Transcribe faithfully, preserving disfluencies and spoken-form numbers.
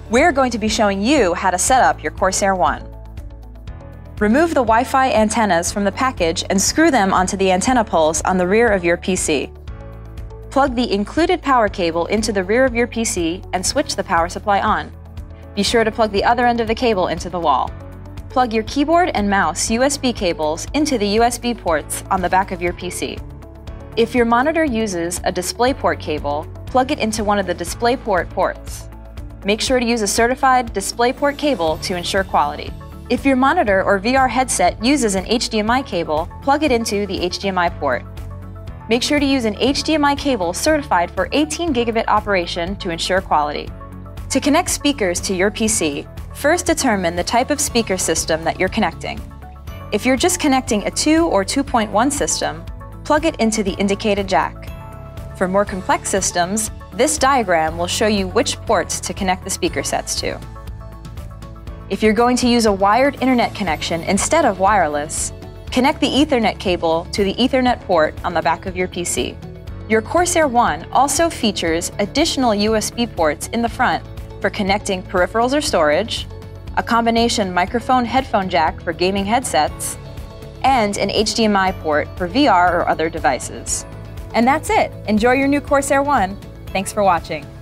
We're going to be showing you how to set up your CORSAIR ONE. Remove the Wi-Fi antennas from the package and screw them onto the antenna poles on the rear of your P C. Plug the included power cable into the rear of your P C and switch the power supply on. Be sure to plug the other end of the cable into the wall. Plug your keyboard and mouse U S B cables into the U S B ports on the back of your P C. If your monitor uses a DisplayPort cable, plug it into one of the DisplayPort ports. Make sure to use a certified DisplayPort cable to ensure quality. If your monitor or V R headset uses an H D M I cable, plug it into the H D M I port. Make sure to use an H D M I cable certified for eighteen gigabit operation to ensure quality. To connect speakers to your P C, first determine the type of speaker system that you're connecting. If you're just connecting a two or two point one system, plug it into the indicated jack. For more complex systems, this diagram will show you which ports to connect the speaker sets to. If you're going to use a wired internet connection instead of wireless, connect the Ethernet cable to the Ethernet port on the back of your P C. Your CORSAIR ONE also features additional U S B ports in the front for connecting peripherals or storage, a combination microphone-headphone jack for gaming headsets, and an H D M I port for V R or other devices. And that's it! Enjoy your new CORSAIR ONE! Thanks for watching.